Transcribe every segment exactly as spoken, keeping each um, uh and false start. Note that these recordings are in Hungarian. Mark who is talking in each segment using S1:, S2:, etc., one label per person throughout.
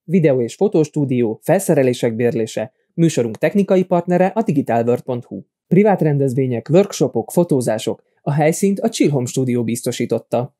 S1: videó- és fotóstúdió, felszerelések bérlése, műsorunk technikai partnere a digitalworld pont hu. Privát rendezvények, workshopok, fotózások, a helyszínt a Chill Home Studio biztosította.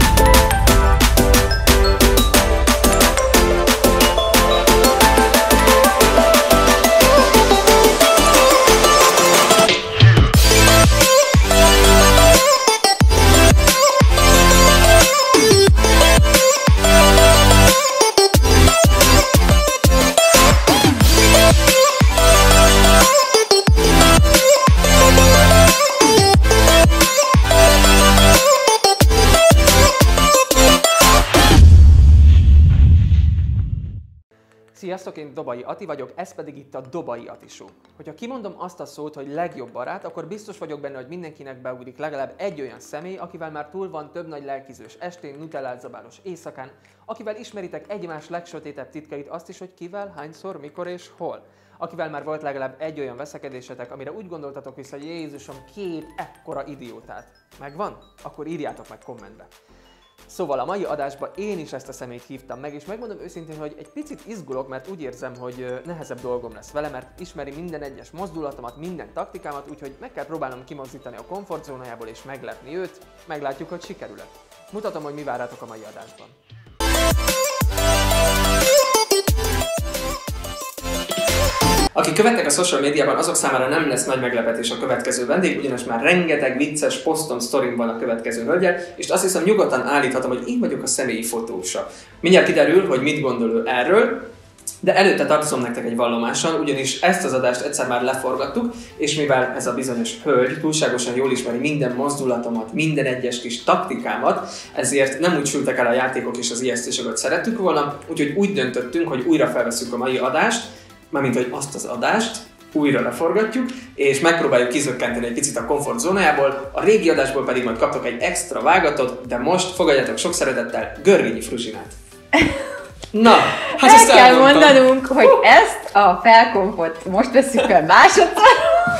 S2: Sziasztok, én Dobai Ati vagyok, ez pedig itt a Dobai Ati Show. Hogyha kimondom azt a szót, hogy legjobb barát, akkor biztos vagyok benne, hogy mindenkinek beugrik legalább egy olyan személy, akivel már túl van több nagy lelkizős estén, nutellát zabálós éjszakán, akivel ismeritek egymás legsötétebb titkait, azt is, hogy kivel, hányszor, mikor és hol. Akivel már volt legalább egy olyan veszekedésetek, amire úgy gondoltatok vissza, hogy Jézusom, két ekkora idiótát. Megvan? Akkor írjátok meg kommentbe. Szóval a mai adásban én is ezt a személyt hívtam meg, és megmondom őszintén, hogy egy picit izgulok, mert úgy érzem, hogy nehezebb dolgom lesz vele, mert ismeri minden egyes mozdulatomat, minden taktikámat, úgyhogy meg kell próbálnom kimozdítani a komfortzónájából és meglepni őt. Meglátjuk, hogy sikerül-e. Mutatom, hogy mi vár rátok a mai adásban. Akik követnek a social médiában, azok számára nem lesz nagy meglepetés a következő vendég, ugyanis már rengeteg vicces posztom, sztorim van a következő hölgyel, és azt hiszem nyugodtan állíthatom, hogy én vagyok a személyi fotósa. Mindjárt kiderül, hogy mit gondol ő erről, de előtte tartozom nektek egy vallomással, ugyanis ezt az adást egyszer már leforgattuk, és mivel ez a bizonyos hölgy túlságosan jól ismeri minden mozdulatomat, minden egyes kis taktikámat, ezért nem úgy sültek el a játékok és az ijesztések, hogy szerettük volna, úgyhogy úgy döntöttünk, hogy újra felveszünk a mai adást, mármint, hogy azt az adást újra leforgatjuk, és megpróbáljuk kizökkenteni egy picit a komfortzónájából, a régi adásból pedig majd kaptok egy extra vágatot, de most fogadjátok sok szeretettel Görgényi Fruzsinát. Na, hát
S3: ezt kell mondanunk, hogy uh. ezt a felkompot most veszük fel másodszor,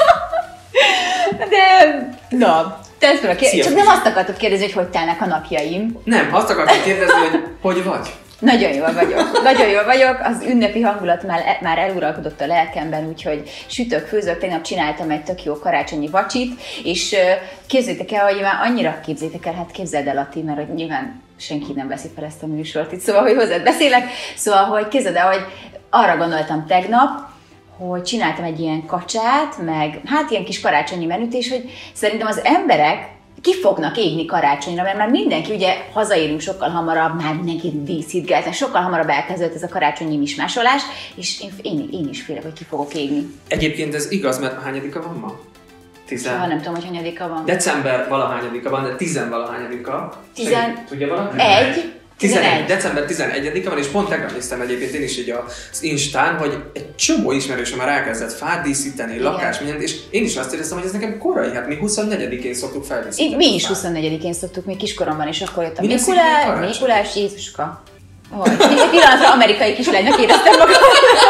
S3: de na, tedd fel a kérdést. Csak nem azt akartad kérdezni, hogy hogy telnek a napjaim.
S2: Nem, azt akartam kérdezni, hogy hogy vagy.
S3: Nagyon jól vagyok, nagyon jól vagyok, az ünnepi hangulat már, már eluralkodott a lelkemben, úgyhogy sütök, főzök, tegnap csináltam egy tök jó karácsonyi vacsit, és képzeljétek el, hogy már annyira képzeljétek el, hát képzeld el Ati, mert hogy nyilván senki nem veszi fel ezt a műsort itt, szóval, hogy hozzád beszélek, szóval, hogy képzeld el, hogy arra gondoltam tegnap, hogy csináltam egy ilyen kacsát, meg hát ilyen kis karácsonyi menüt, és hogy szerintem az emberek ki fognak égni karácsonyra, mert már mindenki, ugye hazaérünk sokkal hamarabb, már mindenki díszítgelt, sokkal hamarabb elkezdődött ez a karácsonyi mismásolás, és én, én, én is félek, hogy ki fogok égni.
S2: Egyébként ez igaz, mert hányadika van ma? Tizen...
S3: Soha nem tudom, hogy hányadika van.
S2: December valahányadika van, de tizenvalahányadika.
S3: Tizen...
S2: Tudja valaki?
S3: Egy.
S2: tizenegy. December tizenegyedike van, és pont tegnap néztem egyébként én is így az Instán, hogy egy csomó ismerősöm már elkezdett fát díszíteni, lakás, mindent, és én is azt éreztem, hogy ez nekem korai, hát mi huszonnegyedikén szoktuk feldíszíteni.
S3: Mi is huszonnegyedikén szoktuk, még kiskoromban, és akkor jött a Mikulás, Mikulás, Jézuska. Oh, egy pillanatra amerikai kislánynak éreztem magam.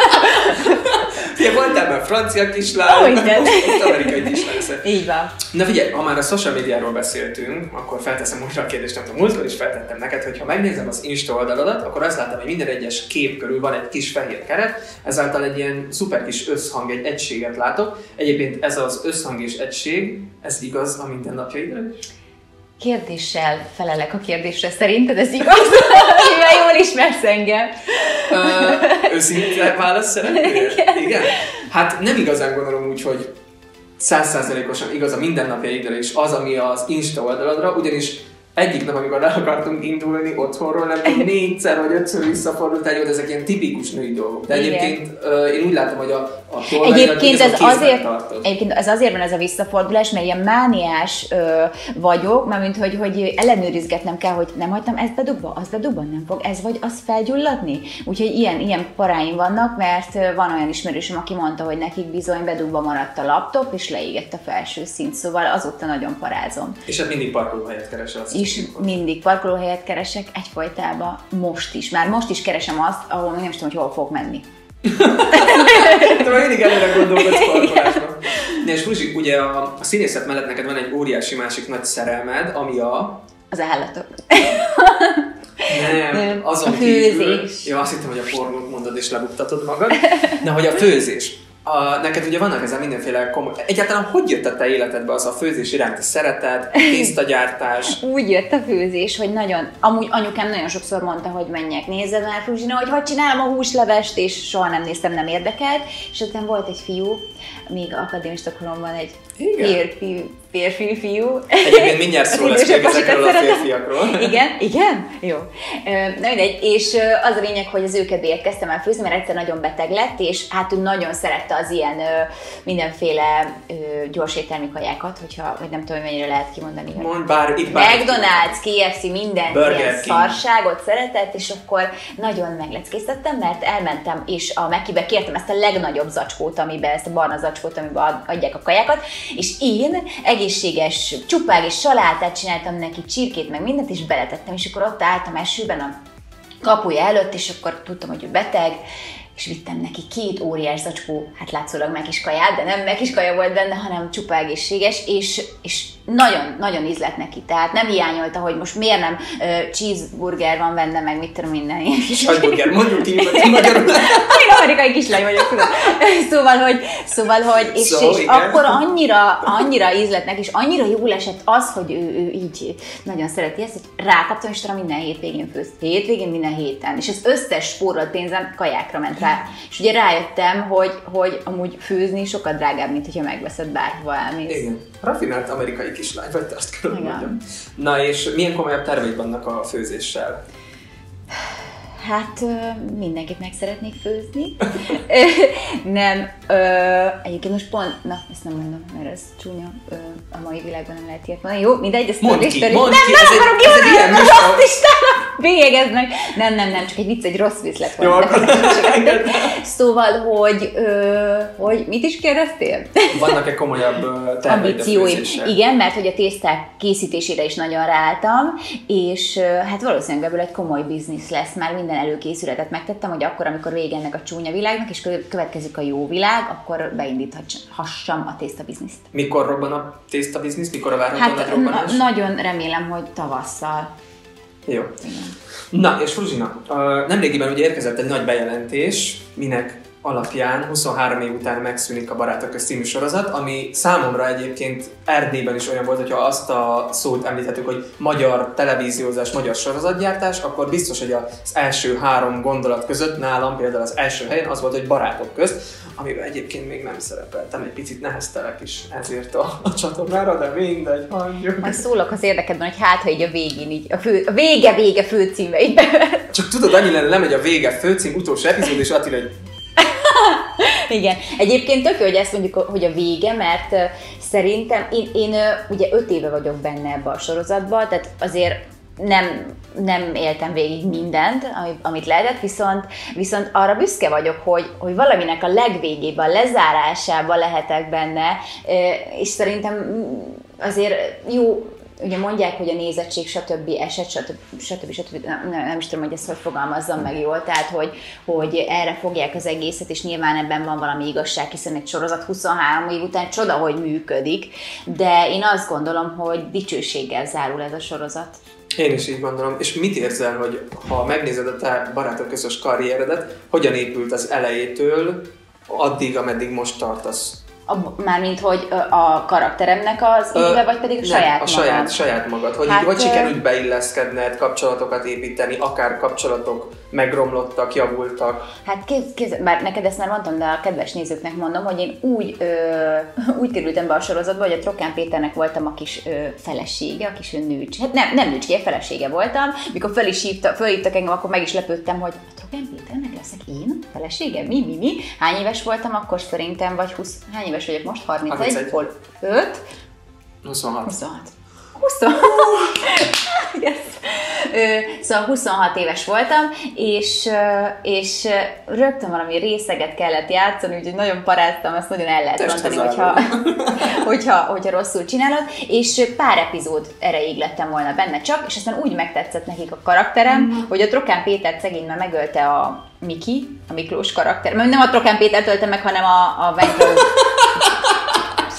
S2: Figyelj, voltál már francia kislány, most amerikai kislány.
S3: Így van.
S2: Na figyelj, ha már a social médiáról beszéltünk, akkor felteszem újra a kérdést, amit a múltkor is feltettem neked, hogy ha megnézem az Insta oldaladat, akkor azt látom, hogy minden egyes kép körül van egy kis fehér keret, ezáltal egy ilyen szuper kis összhang, egy egységet látok. Egyébként ez az összhang és egység, ez igaz a mindennapjaidra is?
S3: Kérdéssel felelek a kérdésre, szerinted ez igaz? Mivel jól ismersz engem.
S2: Uh, őszinte válasz szeretnél? Igen. Igen? Hát nem igazán gondolom úgy, hogy száz százalékosan igaz a mindennapjaidra is az, ami az Insta oldaladra, ugyanis egyik nap, amikor el akartunk indulni otthonról, nem tudom, négyszer vagy ötször visszafordult, hogy ezek ilyen tipikus női dolgok. De egyébként uh, én úgy látom, hogy a, a
S3: egyébként ez azért, egyébként ez azért van ez a visszafordulás, mert ilyen mániás ö, vagyok, mert mint hogy, hogy ellenőrizgetnem kell, hogy nem hagytam ezt bedugva, azt bedugva, nem fog ez vagy az felgyulladni. Úgyhogy ilyen, ilyen paráim vannak, mert van olyan ismerősöm, aki mondta, hogy nekik bizony bedugva maradt a laptop, és leégett a felső szint, szóval azóta nagyon parázom.
S2: És hát mindig parkolóhelyet keresel.
S3: És mindig parkolóhelyet keresek, egyfajtában most is. Már most is keresem azt, ahol nem tudom, hogy hol fogok menni.
S2: Te már mindig előre gondolkodsz parkolásban. De és Fruzsi, ugye a, a színészet mellett neked van egy óriási másik nagy szerelmed, ami a...
S3: Az állatok.
S2: Nem, azon
S3: a főzés.
S2: Kívül, jó, azt hittem, hogy a pornót mondod és lebuktatod magad. Na, hogy a főzés. A, neked ugye vannak ezen mindenféle komoly... Egyáltalán hogy jött a te életedbe az a főzés iránti szeretet, tésztagyártás?
S3: Úgy jött a főzés, hogy nagyon... Amúgy anyukám nagyon sokszor mondta, hogy menjek, nézzed már, Fruzsina, hogy hogy csinálom a húslevest, és soha nem néztem, nem érdekelt. És aztán volt egy fiú, még akadémista koromban egy férfi, férfi fiú.
S2: Egyébként mindjárt szó lesz még ezekről a férfiakról.
S3: Igen, igen? Jó. Na mindegy, és az a lényeg, hogy az ő kedvéért kezdtem el főzni, mert egyszer nagyon beteg lett, és hát ő nagyon szerette az ilyen mindenféle gyorséttermi kajákat, hogyha, vagy nem tudom, mennyire lehet kimondani.
S2: Mond bár, itt bár
S3: McDonald's, ká ef cé, minden ilyen szarságot szeretett, és akkor nagyon megleckéztettem, mert elmentem, és a Mekibe kértem ezt a legnagyobb zacskót, amiben, ezt a barna zacskót, amiben adják a kajákat, és én egészséges csupág és salátát csináltam neki, csirkét, meg mindent, és beletettem, és akkor ott álltam esőben a kapuja előtt, és akkor tudtam, hogy ő beteg, és vittem neki két óriás zacskó, hát látszólag megis kaját, de nem megis kaja volt benne, hanem csupa egészséges, és, és nagyon, nagyon ízlett neki. Tehát nem hiányolta, hogy most miért nem uh, cheeseburger van benne, meg mit tudom minden ilyen.
S2: Sajtburger, mondjuk így, hogy magyarul.
S3: Én amerikai kislány vagyok, tudom. Szóval, hogy, szóval, hogy és, so, és akkor annyira, annyira ízlett neki, és annyira jól esett az, hogy ő, ő így nagyon szereti ezt, hogy rákaptam, és talán minden hétvégén főzt. Hétvégén, minden héten. És az összes spórolt pénzem kajákra ment rá. És ugye rájöttem, hogy, hogy amúgy főzni sokkal drágább, mint hogyha megveszed bárhova elmész.
S2: Igen. Rafinált amerikai kislány vagy, te azt kell mondjam. Na és milyen komolyabb terveid vannak a főzéssel?
S3: Hát mindenkit meg szeretnék főzni. Nem, ö, egyébként most pont, na ezt nem mondom, mert ez csúnya, ö, a mai világban nem lehet ilyet mondani. Jó, mindegy, ezt
S2: mondd ki, mondd
S3: nem,
S2: ki,
S3: nem
S2: ez
S3: akarom kimondani, mert azt Istenem, bélyegeznek. Nem, nem, nem, csak egy vicc, egy rossz viszlet volt. Szóval, hogy, ö, hogy mit is kérdeztél?
S2: Vannak-e komolyabb terveid a főzéssel?
S3: Igen, mert hogy a tészták készítésére is nagyon ráálltam, és hát valószínűleg ebből egy komoly biznisz lesz, már minden előkészületet megtettem, hogy akkor, amikor vége ennek a csúnya világnak, és következik a jó világ, akkor beindíthassam a tésztabizniszt.
S2: Mikor robban a tésztabiznisz? Mikor a várható
S3: hát,
S2: nagy robbanás?
S3: Na- nagyon remélem, hogy tavasszal.
S2: Jó. Igen. Na, és Fruzsina, nemrégiben ugye érkezett egy nagy bejelentés, minek alapján huszonhárom év után megszűnik a Barátok Közt című sorozat, ami számomra egyébként Erdélyben is olyan volt, hogyha azt a szót említhetünk, hogy magyar televíziózás, magyar sorozatgyártás, akkor biztos, hogy az első három gondolat között nálam például az első helyen az volt, hogy Barátok Közt, amiben egyébként még nem szerepeltem, egy picit neheztelek is ezért a, a csatornára, de mindegy, hagyjuk.
S3: Majd szólok az érdekedben, hogy hát, ha így a végén, így a, fő, a vége-vége főcíme így
S2: Csak tudod, annyi lenne, lemegy a vége főcím, utolsó epizód, és Attila egy...
S3: Igen. Egyébként tök jó, hogy ezt mondjuk, hogy a vége, mert uh, szerintem én, én uh, ugye öt éve vagyok benne ebbe a sorozatban, tehát azért nem, nem éltem végig mindent, amit lehetett, viszont, viszont arra büszke vagyok, hogy, hogy valaminek a legvégében, a lezárásában lehetek benne, uh, és szerintem azért jó, ugye mondják, hogy a nézettség, stb. Eset, stb. stb. stb. Nem, nem is tudom, hogy ezt hogy fogalmazzam meg jól, tehát hogy, hogy erre fogják az egészet, és nyilván ebben van valami igazság, hiszen egy sorozat huszonhárom év után csoda, hogy működik, de én azt gondolom, hogy dicsőséggel zárul ez a sorozat.
S2: Én is így gondolom. És mit érzel, hogy ha megnézed a te Barátok Közös karrieredet, hogyan épült az elejétől addig, ameddig most tartasz?
S3: A, mármint, hogy a karakteremnek az íve, vagy pedig a
S2: nem,
S3: saját
S2: a saját, saját magad. Hogy,
S3: hát,
S2: hogy sikerült beilleszkedned, kapcsolatokat építeni, akár kapcsolatok megromlottak, javultak?
S3: Hát kéz, kéz, bár neked ezt már mondtam, de a kedves nézőknek mondom, hogy én úgy, ö, úgy kerültem be a sorozatba, hogy a Trokán Péternek voltam a kis ö, felesége, a kis nőcs. Hát nem, nem nőcske, felesége voltam. Mikor fel is hívta, felhívtak engem, akkor meg is lepődtem, hogy a Trokán Péternek leszek én? Felesége? Mi, mi, mi? Hány éves voltam akkor szerintem, vagy húsz, hány éves vagyok most? harmincegy? Hol? öt?
S2: huszonhat.
S3: huszonhat. huszonhat. Yes. Szóval huszonhat éves voltam, és, és rögtön valami részeget kellett játszani, úgyhogy nagyon paráztam, ezt nagyon el lehet mondani, hogyha, hogyha, hogyha rosszul csinálod, és pár epizód erejéig lettem volna benne csak, és aztán úgy megtetszett nekik a karakterem, mm. hogy a Trokán Péter szegény már megölte a Miki, a Miklós karakter, nem a Trokán Pétert ölte meg, hanem a, a Ventró.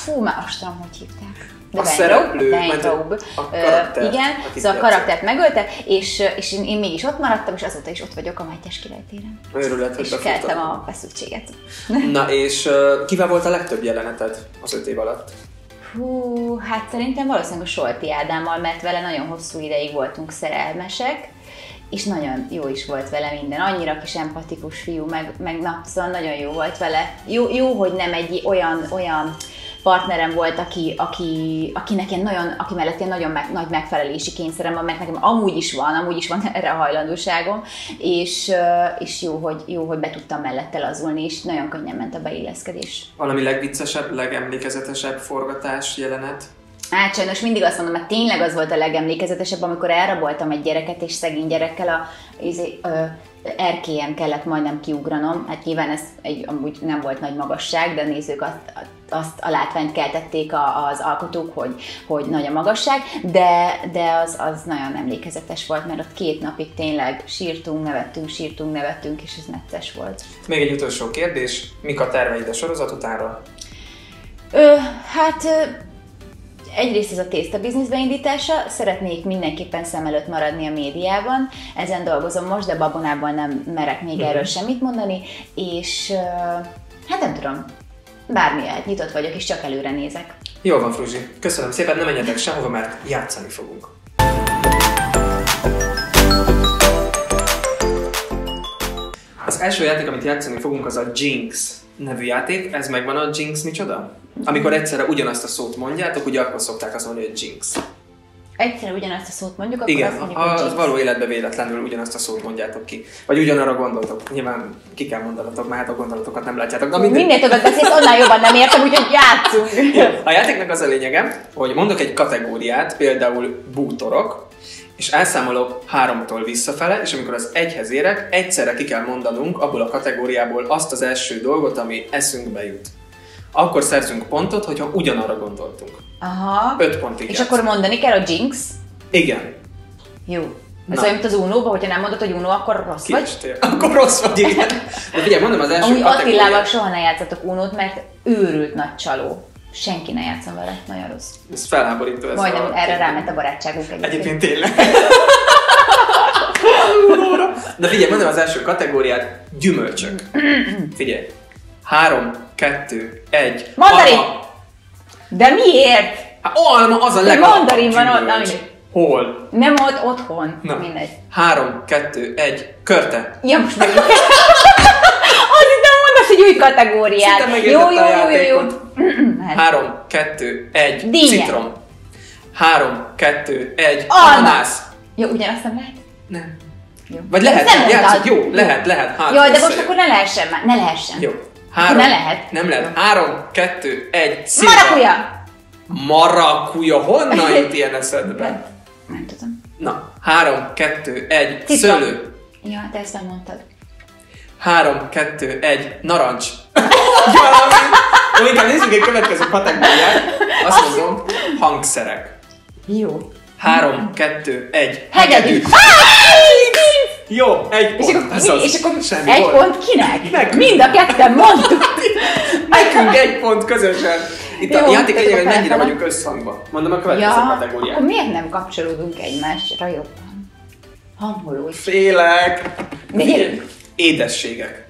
S3: Fú, már azt tudom, hogy hívták.
S2: De a szereplő,
S3: Weintraub,
S2: a karaktert,
S3: igen, szóval a karaktert megölte, és, és én, én mégis ott maradtam, és azóta is ott vagyok a Mátyás király téren.
S2: Őrület, hogy
S3: és keltem a feszültséget.
S2: Na és uh, kivel volt a legtöbb jeleneted az öt év alatt?
S3: Hú, hát szerintem valószínűleg a Solti Ádámmal, mert vele nagyon hosszú ideig voltunk szerelmesek, és nagyon jó is volt vele minden. Annyira kis empatikus fiú, meg, meg na, szóval nagyon jó volt vele. Jó, jó hogy nem egy olyan, olyan partnerem volt, aki, aki, akinek ilyen nagyon, aki mellett ilyen nagyon meg, nagy megfelelési kényszerem van, mert nekem amúgy is van, amúgy is van erre a hajlandóságom, és, és jó, hogy, jó, hogy be tudtam mellette lazulni, és nagyon könnyen ment a beilleszkedés.
S2: Valami legviccesebb, legemlékezetesebb forgatás, jelenet?
S3: Hát sajnos mindig azt mondom, mert tényleg az volt a legemlékezetesebb, amikor elraboltam egy gyereket, és szegény gyerekkel a izé, ö, erkélyen kellett majdnem kiugranom. Hát nyilván ez egy, amúgy nem volt nagy magasság, de a nézők azt, azt a látványt keltették a, az alkotók, hogy, hogy nagy a magasság, de, de az, az nagyon emlékezetes volt, mert ott két napig tényleg sírtunk, nevettünk, sírtunk, nevettünk, és ez necces volt.
S2: Még egy utolsó kérdés, mik a terveid a sorozat utánra?
S3: Ö, hát... Ö, Egyrészt ez a tészta biznisz beindítása, szeretnék mindenképpen szem előtt maradni a médiában, ezen dolgozom most, de babonában nem merek még erről semmit mondani, és hát nem tudom, bármi lehet, nyitott vagyok, és csak előre nézek.
S2: Jól van, Fruzsi. Köszönöm szépen, ne menjetek sehova, mert játszani fogunk. Az első játék, amit játszani fogunk, az a Jinx nevű játék. Ez megvan a Jinx micsoda? Amikor egyszerre ugyanazt a szót mondjátok, ugye akkor szokták azt mondani, hogy Jinx.
S3: Egyszerre ugyanazt a szót mondjuk, akkor
S2: igen,
S3: azt mondjuk,
S2: hogy
S3: Jinx.
S2: Igen, való életben véletlenül ugyanazt a szót mondjátok ki. Vagy ugyanarra gondoltok. Nyilván ki kell mondanatok, mert hát a gondolatokat nem látjátok.
S3: Na, minél többet beszélsz, annál jobban nem értem, úgyhogy játszunk.
S2: A játéknak az a lényege, hogy mondok egy kategóriát, például bútorok, és elszámolok háromtól visszafele, és amikor az egyhez érek, egyszerre ki kell mondanunk abból a kategóriából azt az első dolgot, ami eszünkbe jut. Akkor szerzünk pontot, hogyha ugyanarra gondoltunk.
S3: Aha.
S2: Öt pontig.
S3: És
S2: játszunk.
S3: akkor mondani kell a Jinx?
S2: Igen.
S3: Jó. Ez olyan, mint az Uno-ba, hogyha nem mondod, hogy Uno, akkor rossz
S2: Kiestél.
S3: vagy?
S2: Akkor rossz vagy, igen. De figyelj, mondom az első
S3: Amúgy
S2: kategóriát.
S3: Attilával soha ne játszatok Unót, mert őrült nagy csaló. Senki ne játszom vele, nagyon rossz.
S2: Ez felháborító. Ez
S3: Majdnem
S2: a...
S3: erre ráment a barátságunk egyébként.
S2: Egyébként tényleg. De figyelj, mondom az első kategóriát, gyümölcsök. Figyelj. Három, kettő, egy.
S3: Mandarin!
S2: Alma.
S3: De miért?
S2: Hát alma az a
S3: De
S2: legalapabb
S3: mandarin van ott,
S2: gyümölcs.
S3: na mindegy.
S2: Hol?
S3: Nem ott, otthon.
S2: Na.
S3: Mindegy.
S2: Három, kettő, egy. Körte.
S3: Ja, most megint. Az itt nem mondasz, hogy új kategóriát.
S2: Szinte
S3: Jó,
S2: megértette
S3: jó,
S2: a
S3: jó, jó, jó.
S2: játékot. Három, kettő, egy.
S3: Dinnye.
S2: Citrom. Három, kettő, egy.
S3: Alma.
S2: Ananász.
S3: Jó, ugyanazt nem lehet?
S2: Nem.
S3: Jó.
S2: Vagy
S3: De
S2: lehet,
S3: ezt nem
S2: játszod,
S3: mondtad.
S2: jó, lehet, lehet. Hát,
S3: Jaj, de most
S2: összejön.
S3: akkor ne lehessen már. Ne lehessen.
S2: Jó. Három,
S3: ne lehet.
S2: Nem lehet. Három, kettő, egy. Szilva.
S3: Marakuja!
S2: Marakuja. Honnan jut ilyen eszedbe?
S3: Nem tudom.
S2: Na. Három, kettő, egy.
S3: Citrom.
S2: Szőlő.
S3: Ja, te ezt nem mondtad.
S2: Három, kettő, egy. Narancs. Valami. Jó, inkább nézzük egy következő kategóriát. Azt mondom, hangszerek.
S3: Jó.
S2: Három, kettő, egy.
S3: Hegedű.
S2: Jó, egy
S3: És
S2: pont.
S3: akkor,
S2: Ez
S3: mi,
S2: az.
S3: és akkor
S2: Semmi
S3: egy
S2: gól.
S3: pont kinek?
S2: Nekünk.
S3: Mind a ketten mondtuk.
S2: Nekünk egy pont közösen. Itt
S3: Jó,
S2: a játék
S3: akkor
S2: lényeg, hogy mennyire
S3: felfele.
S2: vagyunk összhangban. Mondom a következő
S3: Ja,
S2: kategóriát.
S3: akkor miért nem kapcsolódunk egymásra jobban? Hangolódj.
S2: Félek.
S3: De gyerünk.
S2: Édességek.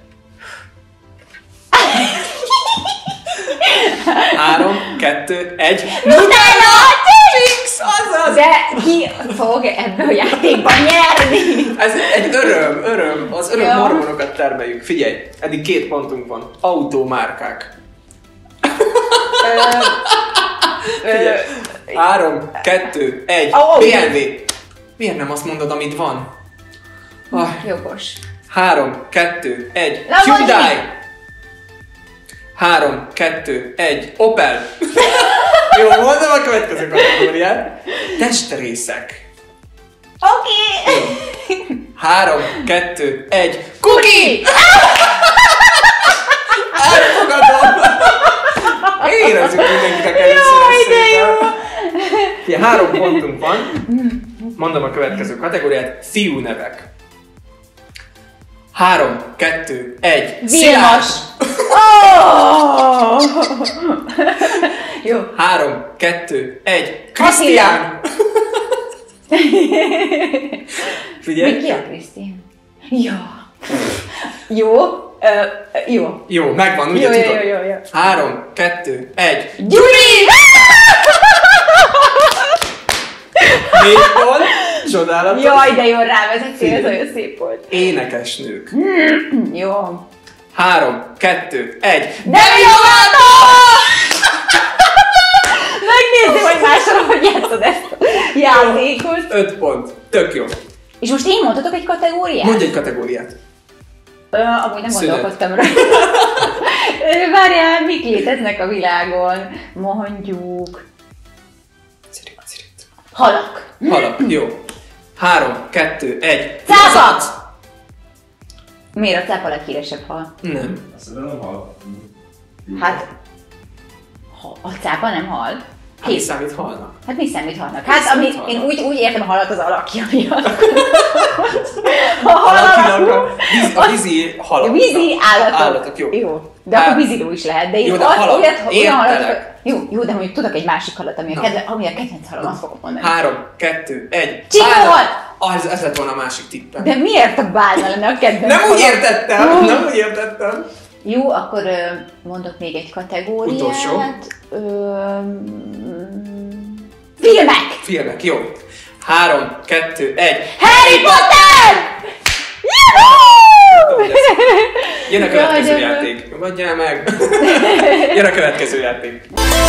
S2: Három, kettő, egy.
S3: Nutella!
S2: Jinx, azaz!
S3: De ki fog ebbe a játékban nyerni?
S2: Ez egy öröm, öröm. Az öröm
S3: Jó.
S2: hormonokat termeljük. Figyelj, eddig két pontunk van. Autómárkák. Figyelj. Három, kettő, egy.
S3: Ó,
S2: bé em vé. Miért nem azt mondod, amit van? Ah.
S3: Jogos.
S2: Három, kettő, egy.
S3: Lamborghini.
S2: Hyundai. Három, kettő, egy. Opel. Jó, mondom a következő kategóriát. Testrészek.
S3: Oké. Okay.
S2: Három, kettő, egy.
S3: Kuki!
S2: Elfogadom! Érezzük mindenkinek először ezt. Három pontunk van. Mondom a következő kategóriát. Fiú nevek. Három, kettő, egy.
S3: Vilmos! Oh! Jó.
S2: Három, kettő, egy. Krisztián! Figyelj!
S3: Mi ki a Krisztián? Jó. Jó. Ö, jó.
S2: Jó, megvan, ugye
S3: jó,
S2: tudod?
S3: Jó, jó, jó.
S2: Három, kettő, egy.
S3: Gyuri!
S2: Négy pont. Csodálatos.
S3: Jaj, de jól rávezettél, ez olyan szép volt.
S2: Énekesnők.
S3: Jó.
S2: Három, kettő, egy.
S3: Demi Lovato! Megnézzük, hogy másra hogy játszod ezt a játékot.
S2: Öt pont. Tök jó.
S3: És most én mondhatok egy kategóriát?
S2: Mondj egy kategóriát.
S3: Ö, amúgy nem
S2: Szünet.
S3: gondolkodtam rá. Ö, Várjál, mik léteznek a világon? Mondjuk...
S2: Cirit, cirit.
S3: Halak.
S2: Halak, jó. Három, kettő, egy.
S3: Cápa! Miért a cápa a leghíresebb hal?
S2: Nem.
S4: Azt nem hal.
S3: Hát... Ha, a cápa nem hal.
S2: Hát mi
S3: Hét.
S2: számít halnak?
S3: Hát mi számít halnak? Hát ami,
S2: számít halnak?
S3: én úgy, úgy értem a halat az alakja miatt. A
S2: Alakilag
S3: hal
S2: a víz- a vízi halak.
S3: vízi állatok.
S2: Állatok, jó.
S3: jó. De akkor
S2: Hát-
S3: víziló is lehet, de én
S2: Jó, de
S3: az,
S2: halak.
S3: olyat, olyan halat,
S2: Értelek.
S3: jó, jó, de mondjuk tudok egy másik halat, ami a,
S2: Na.
S3: kedve, ami a kedvenc halam, azt fogom mondani.
S2: Három, kettő, egy.
S3: Csikóhal!
S2: Ah, ez, ez lett volna a másik tippem.
S3: De miért a bálna lenne a kedvenc
S2: Nem úgy
S3: halam?
S2: értettem,
S3: Ó.
S2: nem úgy értettem.
S3: Jó, akkor ö, mondok még egy kategóriát.
S2: Utolsó.
S3: Ö, mm, filmek!
S2: Filmek, jó. Három, kettő, egy.
S3: Harry Potter! Juhú!
S2: Jön a
S3: Jaj,
S2: következő
S3: de-
S2: játék. Nyugodjál meg. Jön a következő játék.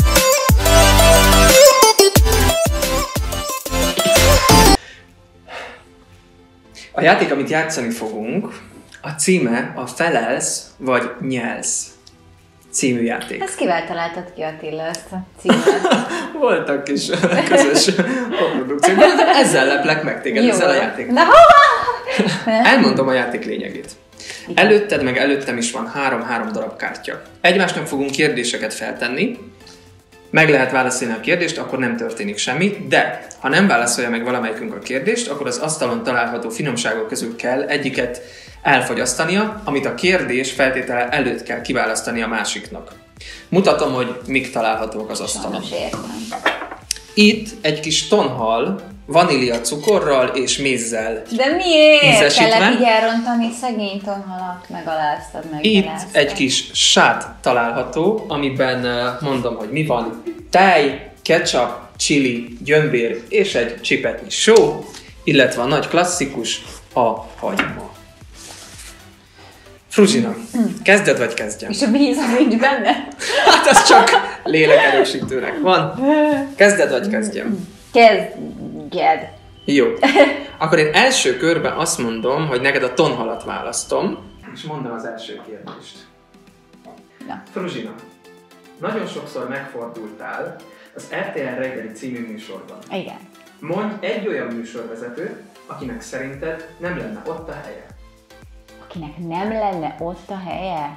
S2: A játék, amit játszani fogunk, a címe a Felelsz vagy Nyelsz című játék.
S3: Ezt kivel találtad ki, Attila, ezt a címet?
S2: Voltak kis közös produkciók, de ezzel leplek meg téged, ezzel a játék.
S3: Na hova?
S2: Elmondom a játék lényegét. Előtted meg előttem is van három-három darab kártya. Egymásnak fogunk kérdéseket feltenni, meg lehet válaszolni a kérdést, akkor nem történik semmi, de ha nem válaszolja meg valamelyikünk a kérdést, akkor az asztalon található finomságok közül kell egyiket elfogyasztania, amit a kérdés feltétele előtt kell kiválasztani a másiknak. Mutatom, hogy mik találhatók az asztalon.
S3: Sajnos értem.
S2: Itt egy kis tonhal, vanília cukorral és mézzel.
S3: De miért
S2: Ízesítve.
S3: kellett így elrontani szegény tonhalat? Megaláztad, meg
S2: Itt egy kis sát található, amiben eh, mondom, hogy mi van. Tej, ketchup, chili, gyömbér és egy csipetnyi só, illetve a nagy klasszikus, a hagyma. Fruzsina, kezded vagy kezdjem?
S3: És a víz az nincs benne?
S2: Hát ez csak lélekerősítőnek van. Kezded vagy kezdjem?
S3: Kezdjed.
S2: Jó. Akkor én első körben azt mondom, hogy neked a tonhalat választom. És mondom az első kérdést.
S3: Na.
S2: Fruzsina, nagyon sokszor megfordultál az er té el reggeli című műsorban.
S3: Igen.
S2: Mondj egy olyan műsorvezetőt, akinek szerinted nem lenne ott a helye.
S3: Akinek nem lenne ott a helye?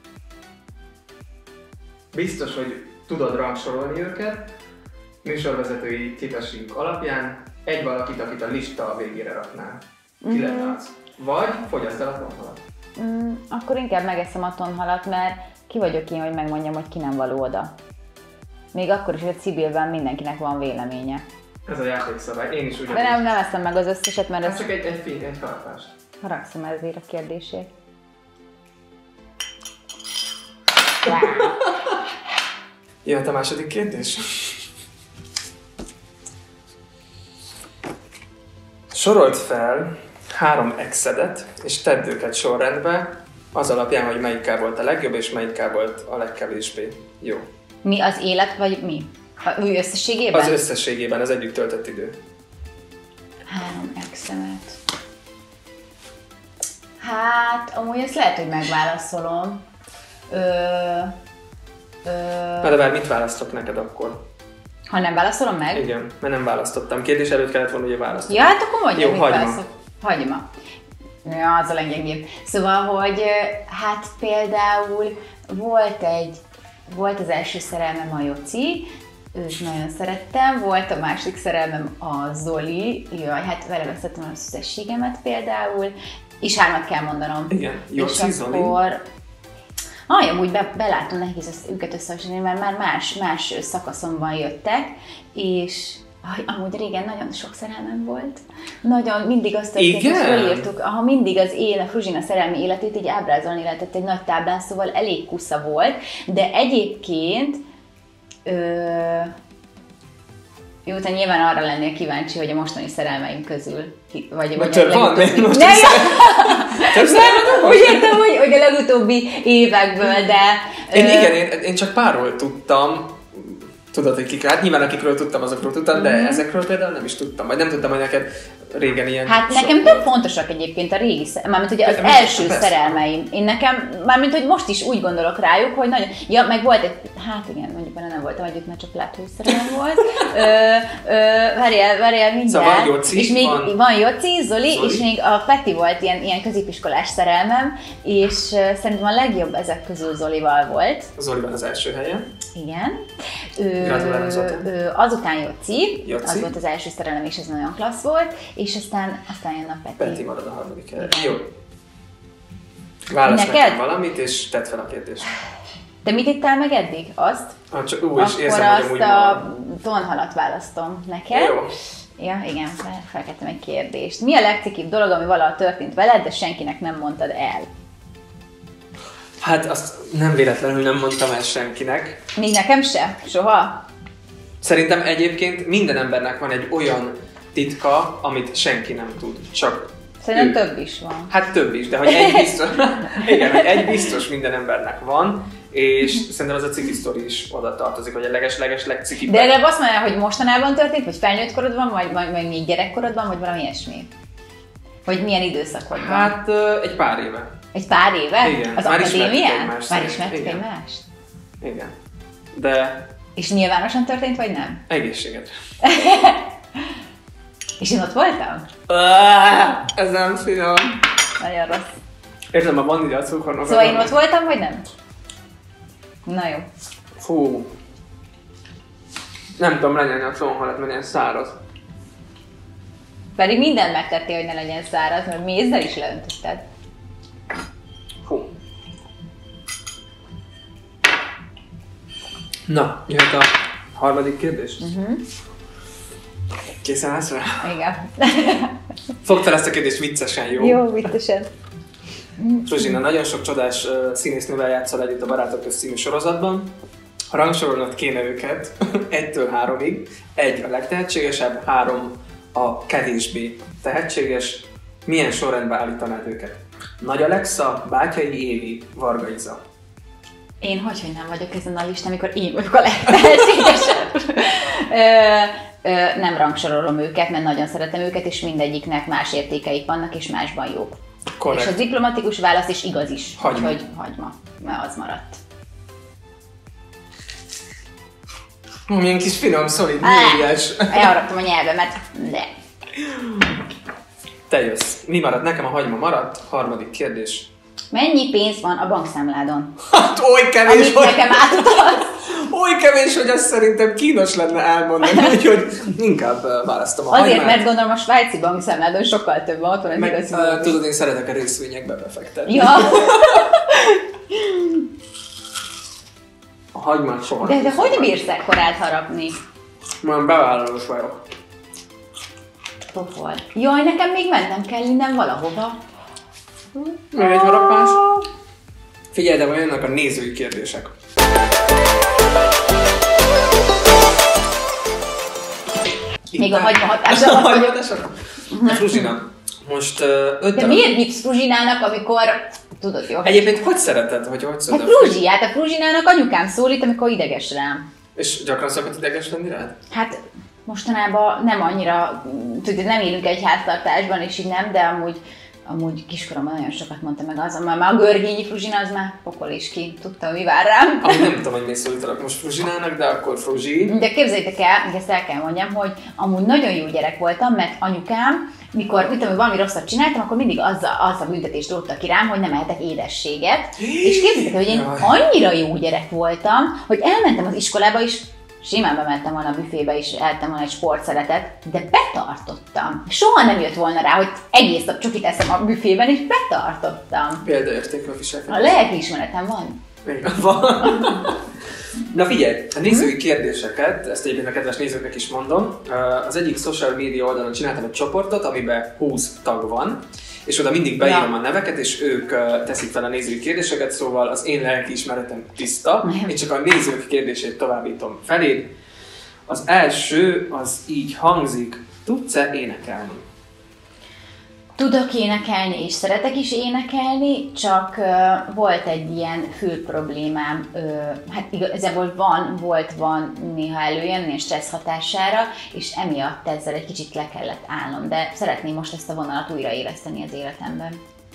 S2: Biztos, hogy tudod rangsorolni őket, műsorvezetői képességük alapján, egy valakit, akit a lista végére raknál. Ki
S3: Mhm.
S2: lenne az? Vagy fogyaszt el a tonhalat.
S3: Mm, akkor inkább megeszem a tonhalat, mert ki vagyok én, hogy megmondjam, hogy ki nem való oda. Még akkor is, hogy a civilben mindenkinek van véleménye.
S2: Ez a játékszabály, én is ugyanígy.
S3: De nem, nem eszem meg az összeset, mert
S2: Ez
S3: ez
S2: csak egy, egy fény, egy harapást.
S3: haragszom ezért a kérdésért.
S2: Jöhet a második kérdés. Sorold fel három exedet, és tedd őket sorrendbe, az alapján, hogy melyikkel volt a legjobb, és melyikkel volt a legkevésbé jó.
S3: Mi az élet, vagy mi? A, ő összességében?
S2: Az összességében, az együtt töltött idő.
S3: Három exemet. Hát, amúgy ezt lehet, hogy megválaszolom. Ö, ö,
S2: Na de bár mit választok neked akkor?
S3: ha nem válaszolom meg?
S2: Igen, mert nem választottam. Kérdés előtt kellett volna ugye választani.
S3: Ja, hát akkor mondja,
S2: Jó,
S3: mit
S2: hagyma.
S3: válaszol. Hagyma. Ja, az a leggyengébb. Szóval, hogy ö, hát például volt egy, volt az első szerelmem a Joci, őt nagyon szerettem, volt a másik szerelmem a Zoli, jaj, hát vele veszettem a szüzességemet például, és hármat kell mondanom.
S2: Igen,
S3: És
S2: Joci, Zoli.
S3: akkor Ah, amúgy be, belátom, nehéz ezt, őket összehasonlítani, mert már más, más szakaszomban jöttek, és aj, amúgy régen nagyon sok szerelmem volt. Nagyon, mindig azt történt, hogy fölírtuk, aha, mindig az én, a Fruzsina szerelmi életét így ábrázolni lehetett egy nagy táblán, szóval elég kusza volt, de egyébként ö, jó, utána nyilván arra lennél kíváncsi, hogy a mostani szerelmeim közül, vagy, vagy
S2: több van, még most
S3: nem, több szerelmeim? Úgy értem, hogy, hogy a legutóbbi évekből, de...
S2: Én
S3: ö,
S2: igen, én, én csak párról tudtam, tudod, hogy kik, hát nyilván akikről tudtam, azokról tudtam, de mm. ezekről például nem is tudtam, vagy nem tudtam, hogy neked régen ilyen...
S3: Hát nekem tök fontosak egyébként a régi, mármint ugye az
S2: persze,
S3: első
S2: persze. szerelmeim.
S3: Én nekem, mármint hogy most is úgy gondolok rájuk, hogy nagyon... Ja, meg volt egy... Hát igen, mondjuk benne nem voltam együtt, mert csak látói szerelem volt. Ö, ö, várjál, várjál mindjárt.
S2: Szóval Jóci,
S3: és még
S2: van,
S3: van Jóci, Zoli,
S2: Zoli,
S3: és még a Peti volt ilyen, ilyen középiskolás szerelmem, és uh, szerintem a legjobb ezek közül Zolival volt.
S2: Zolival az első helyen.
S3: Igen. Ö,
S2: Gratulálok, Zoltán.
S3: ö, azután Jóci,
S2: Jóci,
S3: az volt az első szerelem, és ez nagyon klassz volt, és aztán, aztán jön a Peti.
S2: Peti marad a harmadik helyen. Jó. Válasz nekem valamit, és tedd fel a kérdést.
S3: Te mit ittál meg eddig? Azt?
S2: Ah, csak, ú, és
S3: Akkor
S2: érzem,
S3: azt
S2: hogy
S3: a tonhalat választom neked.
S2: Jó.
S3: Ja, igen, fel- feltettem egy kérdést. Mi a legcikibb dolog, ami valaha történt veled, de senkinek nem mondtad el?
S2: Hát azt nem véletlenül nem mondtam el senkinek.
S3: Még nekem se? Soha?
S2: Szerintem egyébként minden embernek van egy olyan titka, amit senki nem tud, csak
S3: Szerintem
S2: ő.
S3: több is van.
S2: Hát több is, de hogy egy biztos, igen, hogy egy biztos minden embernek van, és szerintem az a ciki sztori is oda tartozik, hogy a leges-leges legcikibb.
S3: De legalább azt mondja, hogy mostanában történt, vagy felnőtt korodban, vagy, vagy, vagy még gyerekkorodban, vagy valami ilyesmi? Hogy milyen időszakodban?
S2: Hát ö, egy pár éve.
S3: Egy pár éve?
S2: Igen,
S3: Az
S2: már
S3: akadémián?
S2: ismertük egymást,
S3: Már
S2: igen.
S3: ismertük
S2: Igen.
S3: egymást?
S2: Igen. De
S3: És nyilvánosan történt, vagy nem?
S2: egészségedre.
S3: És én ott voltam?
S2: Ez nem finom.
S3: Nagyon rossz.
S2: Értem, a vanília a cukornak.
S3: Szóval én ott voltam, vagy nem? Na jó.
S2: Fú. Nem tudom lenyelni a tonhalat, mert ilyen száraz.
S3: Pedig mindent megtettél, hogy ne legyen száraz, mert mézzel is leöntötted.
S2: Fú. Na, jöhet a harmadik kérdés.
S3: Uh-huh.
S2: Készen állsz rá?
S3: Igen.
S2: Fogd fel ezt a kérdést viccesen, jó?
S3: Jó, viccesen.
S2: Fruzsina, nagyon sok csodás uh, színésznővel játszol együtt a Barátok Közt című sorozatban. Ha rangsorolnod kéne őket egytől háromig, egy a legtehetségesebb, három a kevésbé tehetséges. Milyen sorrendben állítanád őket? Nagy Alexa, Bátyai Évi, Varga Iza.
S3: Én hogy, hogy nem vagyok ezen a listán, amikor én vagyok a legtehetségesebb. ö, ö, nem rangsorolom őket, mert nagyon szeretem őket, és mindegyiknek más értékeik vannak, és másban jók.
S2: Korrekt.
S3: És a diplomatikus válasz is igaz is.
S2: Hagyma.
S3: Úgyhogy hagyma, mert az maradt.
S2: Milyen kis finom, szolid,
S3: Á,
S2: nyílies.
S3: elharaptam a nyelvemet. De.
S2: Te jössz. Mi maradt? Nekem a hagyma maradt. Harmadik kérdés.
S3: Mennyi pénz van a bankszámládon?
S2: Hát oly kevés,
S3: Amit
S2: hogy...
S3: nekem átutalsz?
S2: Oly kevés, hogy ezt szerintem kínos lenne elmondani, úgyhogy inkább uh, választom a
S3: Azért,
S2: hagymát.
S3: mert gondolom a svájci bankszámládon sokkal több van, ott van az
S2: Meg,
S3: igazi.
S2: uh, tudod, én szeretek a részvényekbe befektetni.
S3: Ja.
S2: A hagymát soha
S3: De,
S2: nem
S3: de
S2: hiszem
S3: hogy
S2: meg.
S3: bírsz ekkorát harapni?
S2: Már bevállalós vagyok.
S3: Pofol. Jaj, nekem még mennem kell innen valahova.
S2: Még egy harapás. Figyelj, de vajon jönnek a nézői kérdések.
S3: Még a hagyma hatása alatt vagyok.
S2: hatása? Na, Fruzsina, most uh, öt
S3: De
S2: darab-
S3: miért hívsz Fruzsinának, amikor... Tudod, jó?
S2: Egyébként hogy szereted, hogy hogy
S3: Hát
S2: szólod?
S3: Fruzsi, hát a Fruzsinának anyukám szólít, amikor ideges rám.
S2: És gyakran szokott ideges lenni rád?
S3: Hát mostanában nem annyira, tudod, nem élünk egy háztartásban, és így nem, de amúgy, amúgy kiskoromban nagyon sokat mondta meg az, már a Görgényi Fruzsina, az már pokol is ki, tudtam, mi vár rám.
S2: Amúgy nem tudom, hogy mi szólítalak most Fruzsinának, de akkor Fruzsi.
S3: De képzeljétek el, hogy ezt el kell mondjam, hogy amúgy nagyon jó gyerek voltam, mert anyukám, mikor mit tudom, valami rosszat csináltam, akkor mindig az a, az a büntetést rótta ki rám, hogy nem ehetek édességet. És képzeljétek el, hogy én
S2: Jaj.
S3: annyira jó gyerek voltam, hogy elmentem az iskolába is, simán bementem volna a büfébe és eltem volna egy sportszeletet, de betartottam. Soha nem jött volna rá, hogy egész nap csokit eszem a büfében, és betartottam.
S2: Példaértékű a
S3: A
S2: viselkedés.
S3: lelkiismeretem van.
S2: Na figyelj, a nézői kérdéseket, ezt egyébként a kedves nézőknek is mondom, az egyik social media oldalon csináltam egy csoportot, amiben húsz tag van, és oda mindig beírom ja. a neveket, és ők teszik fel a nézői kérdéseket, szóval az én lelkiismeretem tiszta, én csak a nézők kérdését továbbítom feléd. Az első az így hangzik, tudsz-e énekelni?
S3: Tudok énekelni, és szeretek is énekelni, csak uh, volt egy ilyen fül problémám, uh, hát igazából van, volt, van néha előjön, ilyen stressz hatására, és emiatt ezzel egy kicsit le kellett állnom, de szeretném most ezt a vonalat újraéleszteni az életemben.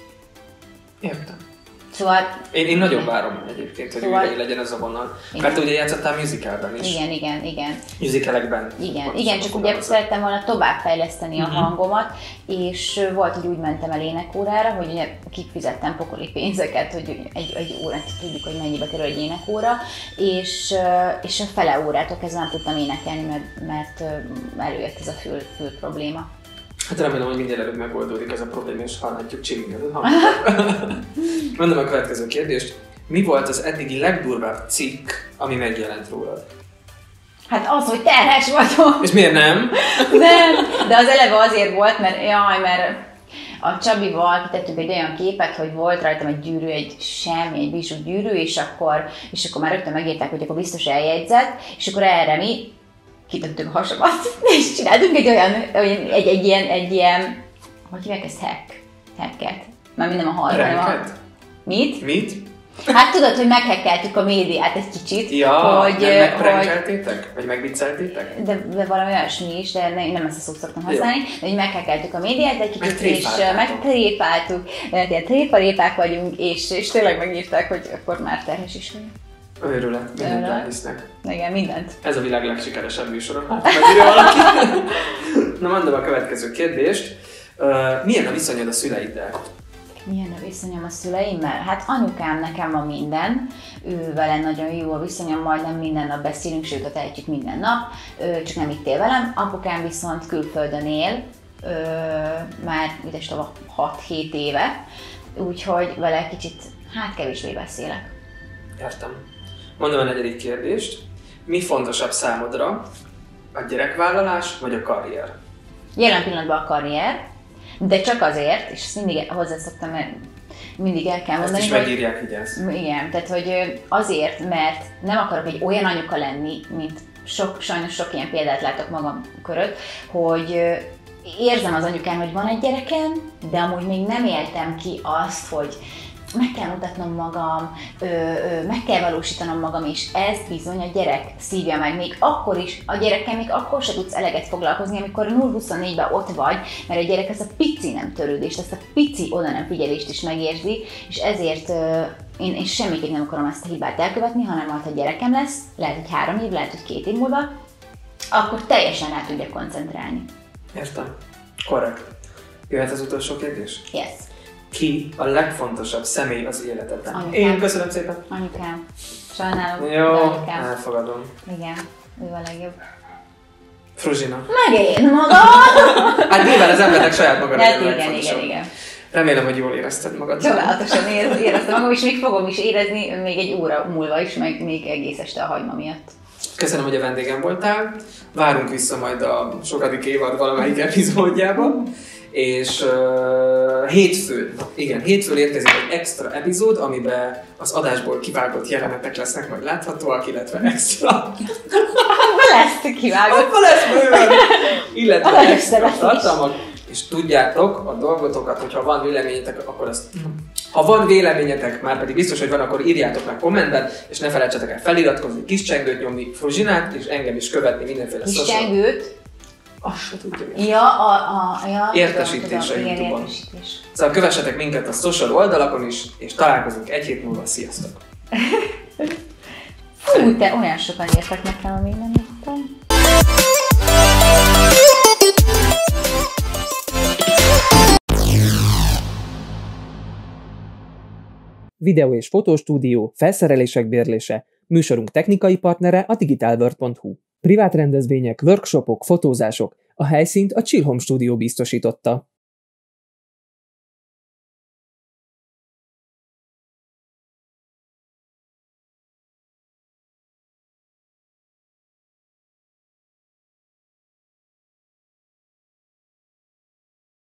S2: Értem.
S3: Szóval...
S2: Én, én nagyon várom egyébként, hogy szóval... újra legyen ez a vonal. Igen. Mert ugye játszottál musicalben is.
S3: Igen, igen, igen.
S2: Musicalekben.
S3: Igen, igen, csak ugye szerettem volna továbbfejleszteni uh-huh. a hangomat, és volt, hogy úgy mentem el énekórára, hogy ugye kifizettem pokoli pénzeket, hogy egy, egy órát tudjuk, hogy mennyibe kerül egy énekóra, és, és a fele órától kezdve nem tudtam énekelni, mert, mert előjött ez a fül, fül probléma.
S2: Hát remélem, hogy minél előbb megoldódik ez a probléma, és hallhatjuk csilingelő hangokat. Mondom a következő kérdést. Mi volt az eddigi legdurvább cikk, ami megjelent rólad?
S3: Hát az, hogy terhes vagyok.
S2: És miért nem?
S3: Nem, de az eleve azért volt, mert jaj, mert a Csabival kitettünk egy olyan képet, hogy volt rajtam egy gyűrű, egy semmi, egy bizsú gyűrű, és akkor, és akkor már rögtön megírták, hogy akkor biztos eljegyzett, és akkor erre mi kitettünk a hasamat, és csináltunk egy olyan, egy, egy, egy ilyen, egy ilyen, hogy hívják ezt, hack, hacket? Már minden a hal, hanem a... Mit?
S2: Mit?
S3: Hát tudod, hogy meghekkeltük a médiát egy kicsit.
S2: Ja,
S3: hogy,
S2: nem megprankeltétek? Hogy... Vagy megvicceltétek?
S3: De, de valami olyasmi is, de ne, nem ezt a szót szoktam használni. De hogy meghekkeltük a médiát egy kicsit, és megtrépáltuk. Ilyen tréparépák vagyunk, és, és tényleg megírták, hogy akkor már terhes is vagyunk.
S2: Őrület, mindent elhisznek.
S3: Igen, mindent.
S2: Ez a világ legsikeresebb műsora, ha megírja valaki. Na, mondom a következő kérdést. Uh, milyen a viszonyod a szüleiddel?
S3: Milyen a viszonyom a szüleimmel? Hát anyukám nekem van minden, ő vele nagyon jó a viszonyom, majdnem minden nap beszélünk, sőt a tehetjük minden nap, ő csak nem itt él velem. Apukám viszont külföldön él, ő, már üdes tava hat-hét éve, úgyhogy vele kicsit, hát kevésbé beszélek.
S2: Értem. Mondom a negyedik kérdést. Mi fontosabb számodra? A gyerekvállalás vagy a karrier?
S3: Jelen pillanatban a karrier, de csak azért, és ezt mindig hozzá szoktam, mert mindig el kell mondani,
S2: ezt is megírják, vigyázz.
S3: Igen, tehát hogy azért, mert nem akarok egy olyan anyuka lenni, mint sok, sajnos sok ilyen példát látok magam körött, hogy érzem az anyukán, hogy van egy gyerekem, de amúgy még nem éltem ki azt, hogy meg kell mutatnom magam, ö, ö, meg kell valósítanom magam, és ez bizony a gyerek szívja meg. Még akkor is, a gyerekkel még akkor se tudsz eleget foglalkozni, amikor nulla huszonnégyben ott vagy, mert a gyerek ezt a pici nem törődést, ezt a pici oda nem figyelést is megérzi, és ezért ö, én, én semmiképp nem akarom ezt a hibát elkövetni, hanem ha a gyerekem lesz, lehet, hogy három év, lehet, hogy két év múlva, akkor teljesen rá tudjak koncentrálni.
S2: Értem. Korrekt. Jöhet az utolsó kérdés?
S3: Yes.
S2: Ki a legfontosabb személy az életedben?
S3: Anyukám.
S2: Én köszönöm szépen.
S3: Anyukám. Sajnálom.
S2: Jó,
S3: anyukám.
S2: elfogadom.
S3: Igen, ő a legjobb.
S2: Fruzsina.
S3: Meg én magam!
S2: Hát nyilván az embernek saját maga
S3: hát igen, igen, igen, igen.
S2: Remélem, hogy jól érezted magad.
S3: Csodálatosan éreztem magam, és még fogom is érezni még egy óra múlva is, meg még egész este a hagyma miatt.
S2: Köszönöm, hogy a vendégem voltál. Várunk vissza majd a sokadik évad valamelyik epizódjába. És uh, hétfőn, igen, hétfőn érkezik egy extra epizód, amiben az adásból kivágott jelenetek lesznek majd láthatóak, illetve extra.
S3: Abba lesz kivágott.
S2: Abba lesz bőven. Illetve Abba extra tartalmak. És tudjátok a dolgotokat, hogyha van véleményetek, akkor azt... Ha van véleményetek, már pedig biztos, hogy van, akkor írjátok meg kommentben, és ne felejtsetek el feliratkozni, kis csengőt nyomni, Fruzsinát, és engem is követni mindenféle
S3: kis csengőt?
S2: Azt se tudja.
S3: Ja, a, a, ja,
S2: értesítés a YouTube-on.
S3: Értesítés.
S2: Szóval kövessetek minket a social oldalakon is, és találkozunk egy hét múlva. Sziasztok!
S3: Fú, te olyan sokan értek nekem, amíg nem írtam.
S1: Videó és fotostúdió, felszerelések bérlése. Műsorunk technikai partnere a digitalworld pont hu. Privát rendezvények, workshopok, fotózások. A helyszínt a Chill Home Studio biztosította.